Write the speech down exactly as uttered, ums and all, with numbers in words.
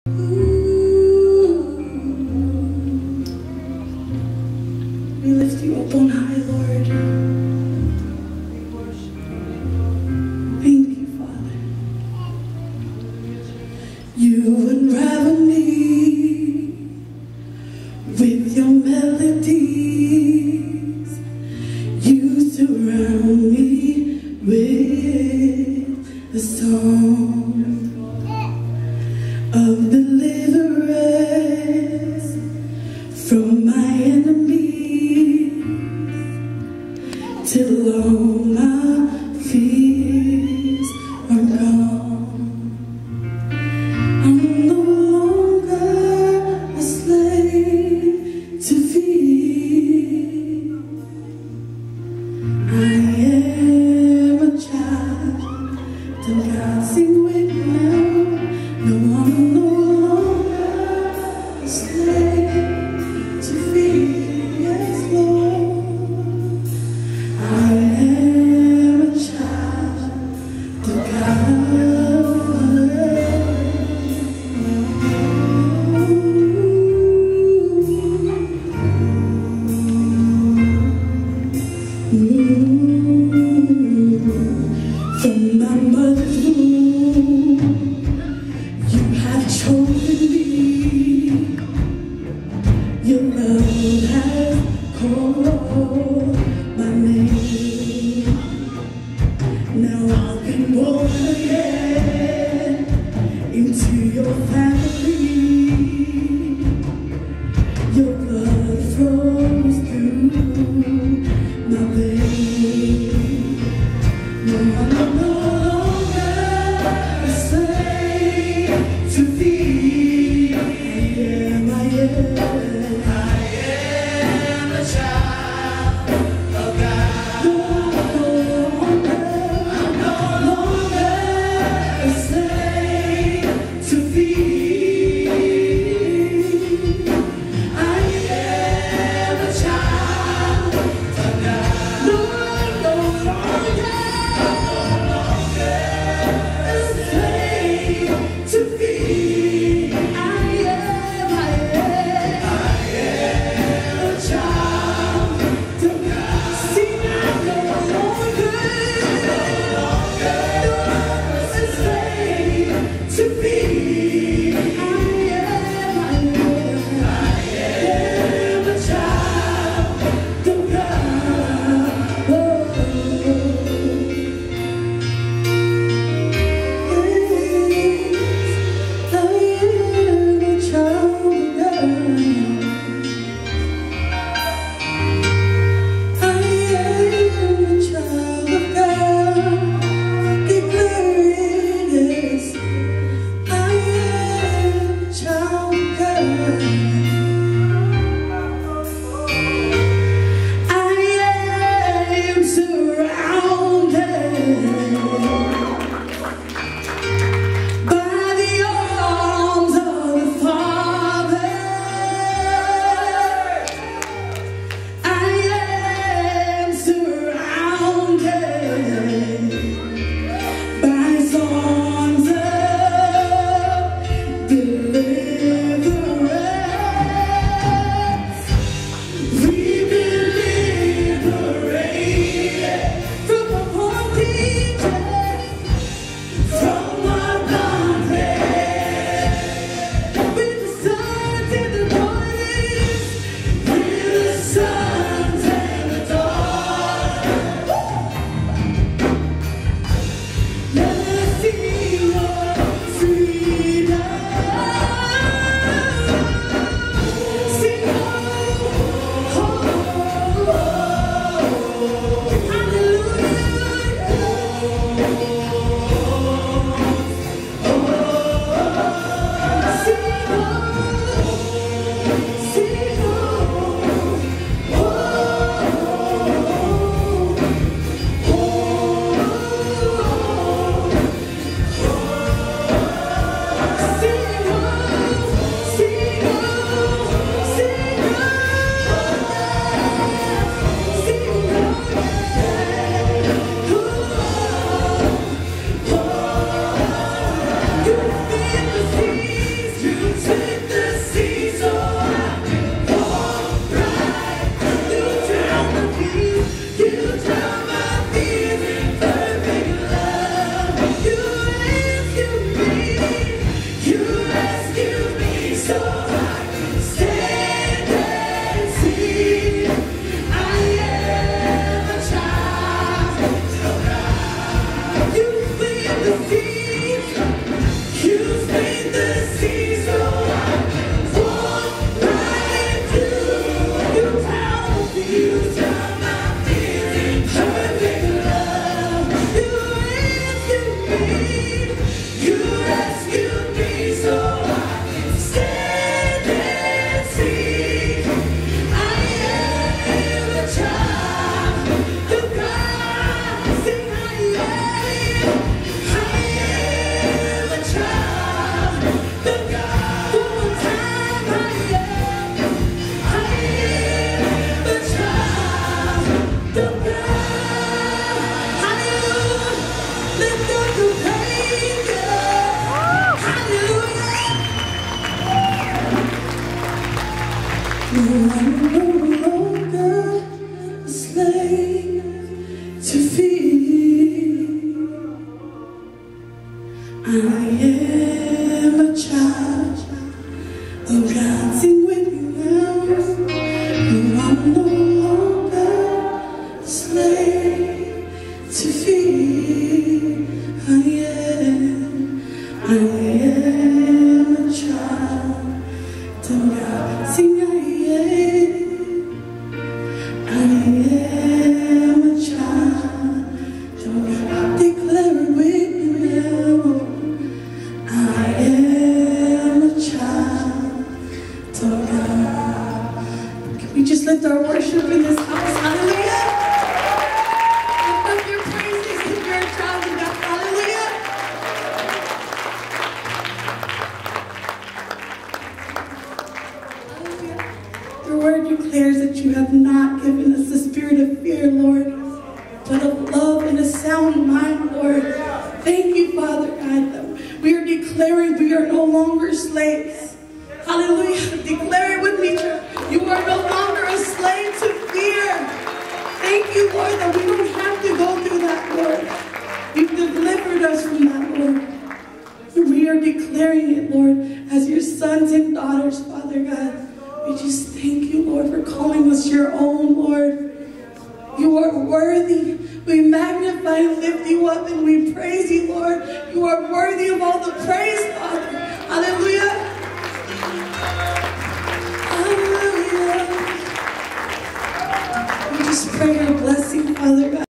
We lift you up on high, Lord. Thank you, Father. You unravel me with your melodies. You surround me with a song of deliverance from my enemies, till all my fears are gone. I'm no longer a slave to fear. I am a child of God. Sing with me now. No, I'm no longer a slave to fear. Yes, Lord. I am a child of God. From my mother's womb, you have chosen me. Your love has called my name. Now I've been born again into your family. Your blood flows through my veins. No, I'm no longer a slave to fear. I am, I am, I am a child of God. No, I'm no longer a slave to fear. I am a child of God. No, I'm no longer to be. I am, I am, I am a child of God. Sing, I'm no longer, no longer a slave to be. I am, I am, I am a child of God. Oh. You No, I'm no longer a slave to fear. I am a child of God. Sing with me now. No, I'm no longer a slave to fear. I am, I am a child of God. Sing, I am, I am a child of God. Declare it with me now. I am a child of God. Can we just lift our worship in this house? Hallelujah. Lift up your praises if you're a child of God. Hallelujah. Hallelujah. Your word declares that you have not given us the spirit of fear, Lord, but of love and a sound mind, Lord. Thank you, Father God, that we are declaring we are no longer slaves. Hallelujah. Declare it with me, church. You are no longer a slave to fear. Thank you, Lord, that we don't have to go through that, Lord. You've delivered us from that, Lord. And we are declaring it, Lord, as your sons and daughters, Father God. We just thank you, Lord, for calling us your own, Lord. You are worthy. We magnify and lift you up and we praise you, Lord. You are worthy of all the praise, Father. Hallelujah. Hallelujah. We just pray your blessing, Father God.